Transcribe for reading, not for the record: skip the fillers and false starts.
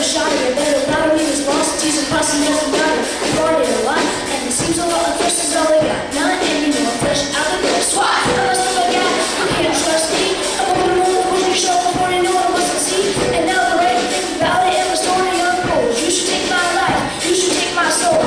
shot of it. Better lottery was lost, teasing posse doesn't matter. I guarded a lot, and it seems a lot of fresh is all I got. Not anymore, fresh out the door. Swat! I must have forgot, you can't trust me. I'm over the moon, push your show before you know I wasn't see. And now the right thing about it and restore the young goals. You should take my life, you should take my soul.